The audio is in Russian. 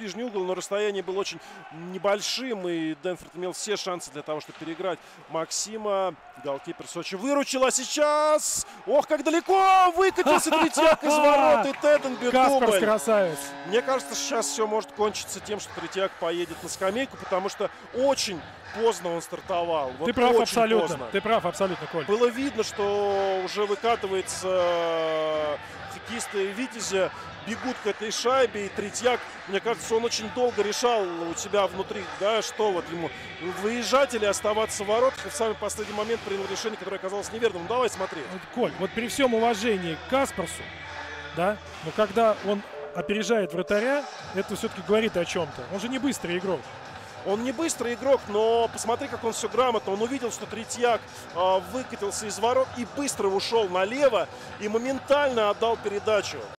ближний угол, но расстояние было очень небольшим, и Дэнфорд имел все шансы для того, чтобы переиграть Максима. Голкипер Сочи выручил, а сейчас... Ох, как далеко выкатился Третьяк из ворот, и Теденби Каспарс дубль. красавец. Мне кажется, сейчас все может кончиться тем, что Третьяк поедет на скамейку, потому что очень поздно он стартовал. Ты прав очень абсолютно. поздно. Ты прав абсолютно, Коль. Было видно, что уже выкатывается хоккеисты Витязя, бегут к этой шайбе, и Третьяк, мне кажется, он очень долго решал у себя внутри, да, что вот ему выезжать или оставаться в воротах, и в самый последний момент принял решение, которое оказалось неверным. Ну, давай смотреть. Вот, Коль, вот при всем уважении к Каспарсу, да, но когда он опережает вратаря, это все-таки говорит о чем-то. Он же не быстрый игрок. Он не быстрый игрок, но посмотри, как он все грамотно. Он увидел, что Третьяк выкатился из ворот и быстро ушел налево и моментально отдал передачу.